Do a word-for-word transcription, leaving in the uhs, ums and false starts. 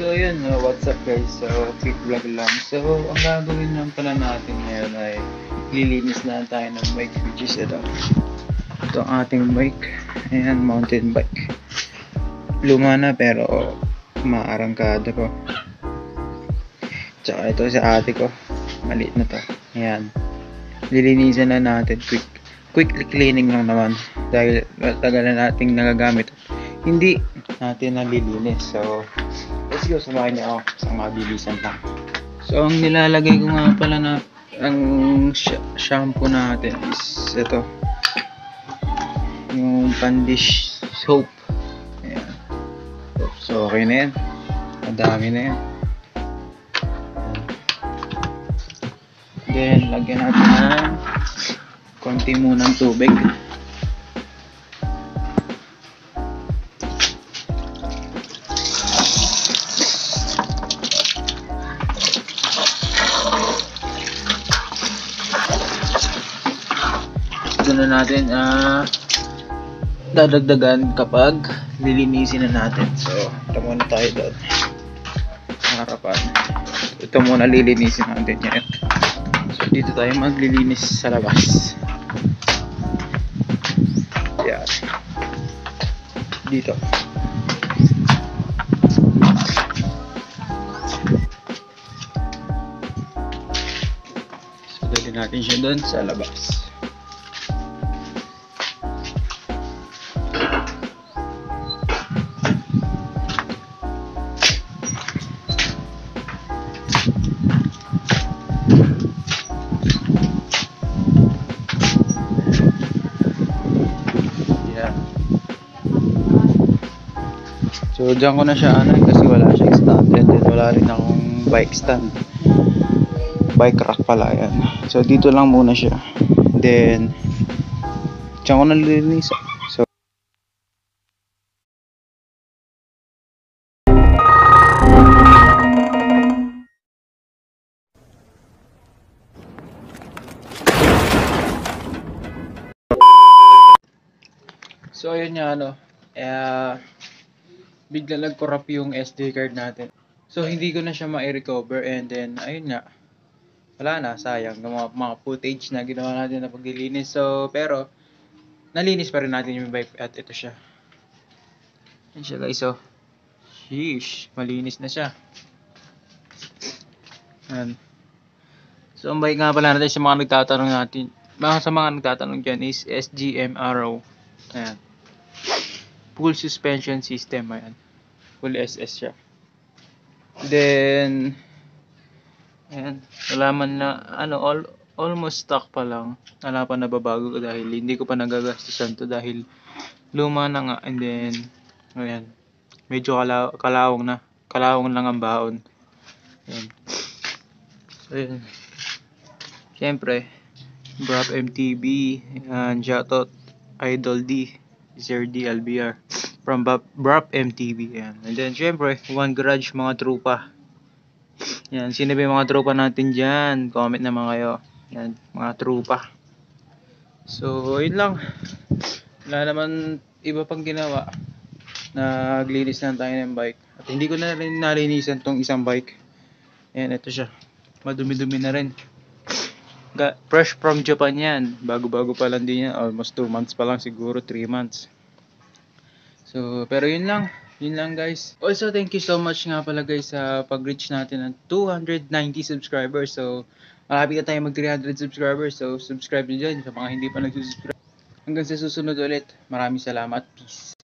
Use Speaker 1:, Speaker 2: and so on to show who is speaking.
Speaker 1: So yun, uh, what's up guys? So quick vlog lang. So ang gagawin lang pala natin ngayon ay lilinis na tayo ng bike, which is ito. Ito ang ating bike. Ayan, mountain bike. Luma na pero maarangkada ko. Tsaka ito sa ate ko. Maliit na to. Ayan. Lilinisan na natin. Quick quick cleaning lang naman. Dahil tagal na nating nagagamit. Hindi natin nalilinis. So let's go, samahan niyo ako sa mabilisan lang. So ang nilalagay ko nga pala na ang sh shampoo natin is ito, yung pandish soap. Ayan. So okay na yan, madami na yan. Then lagyan natin ng konti munang tubig. Na natin uh, dadagdagan kapag lilinisin na natin. So ito muna tayo doon sa harapan. Ito muna lilinisin natin yan. So dito tayo maglilinis sa labas. Yan, dito. So dali natin siya doon sa labas. So dyan ko na siya ano kasi wala siyang stand, and then wala rin akong bike stand, bike rack pala yan. So dito lang muna siya, then dyan ko na nililinis. So So ayun nga ano, eh bigla nag-corrupt yung S D card natin. So hindi ko na siya ma-recover, and then ayun nga, wala na, sayang ng mga, mga footage na ginawa natin na paglilinis. So pero nalinis pa rin natin yung bike at ito siya. Yan siya guys, oh. Sheesh, malinis na siya. Yan. So ang bike nga pala natin sa mga nagtatanong natin, mga sa mga nagtatanong dyan is S G M R O. Ayan. Full suspension system, ayan. Full S S siya. Then ayan, wala man na ano, all, almost stock pa lang. Wala pa nababago dahil hindi ko pa nagagastusan to dahil luma na nga, and then ayan, medyo kalaw, kalawang na. Kalawang lang ang baon. Ayan. So ayan. Siyempre, Brap M T B, ayan, shoutout Idol D, Sir D L B R from Brap M T V. Yan. And then syempre, One Garage, mga trupa. Yan, sino ba yung mga trupa natin dyan? Comment naman kayo. Yan, mga trupa. So, yun lang. Wala naman iba pang ginawa. Naglinis lang tayo ng bike. At hindi ko na rin nalinisan tong isang bike. Yan, ito siya. Madumi-dumi na rin. Fresh from Japan yan. Bago-bago pa lang din yan. Almost two months pa lang siguro. three months. So, pero yun lang. Yun lang guys. Also, thank you so much nga pala guys sa pag-reach natin ng two hundred ninety subscribers. So, malapit na tayo mag three hundred subscribers. So, subscribe nyo dyan sa mga hindi pa nag-subscribe. Hanggang sa susunod ulit. Maraming salamat. Peace.